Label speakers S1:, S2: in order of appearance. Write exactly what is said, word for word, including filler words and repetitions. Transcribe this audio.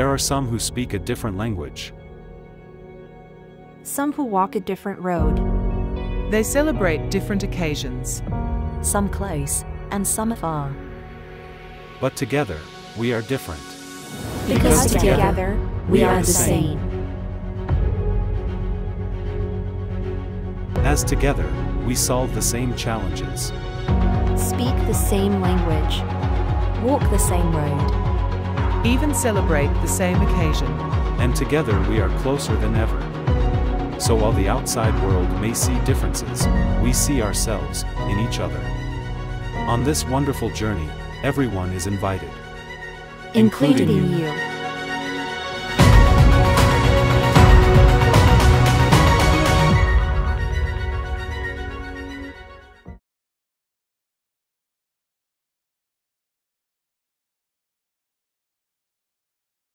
S1: There are some who speak a different language.
S2: Some who walk a different road.
S3: They celebrate different occasions.
S4: Some close, and some afar.
S1: But together, we are different.
S2: Because,
S1: Because
S2: together,
S1: together,
S2: we are the same.
S1: As together, we solve the same challenges.
S2: Speak the same language.
S4: Walk the same road.
S3: Even celebrate the same occasion.
S1: And together we are closer than ever. So while the outside world may see differences, we see ourselves in each other. On this wonderful journey, everyone is invited,
S2: Including you.